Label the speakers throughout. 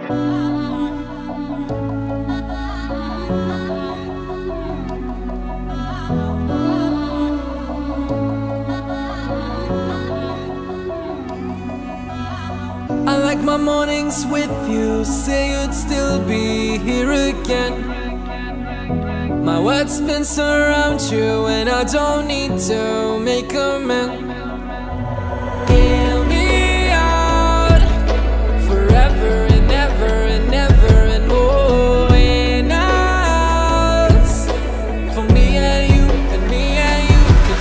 Speaker 1: I like my mornings with you, say you'd still be here again. My words spin around you and I don't need to make amends. Hear me out forever and ever and ever and more in us, for me and you and me and you and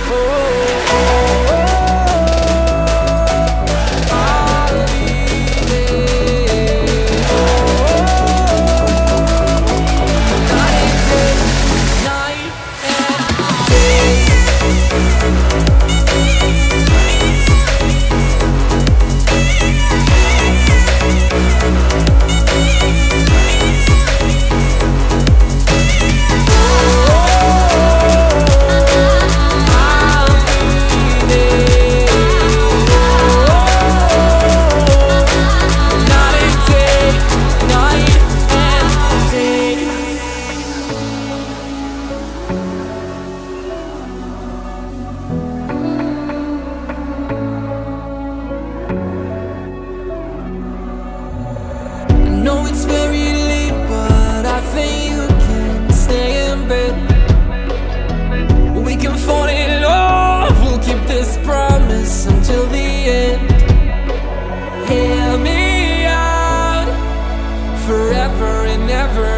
Speaker 1: it's very late, but I think you can stay in bed. We can fall in love, we'll keep this promise until the end. Hear me out forever and ever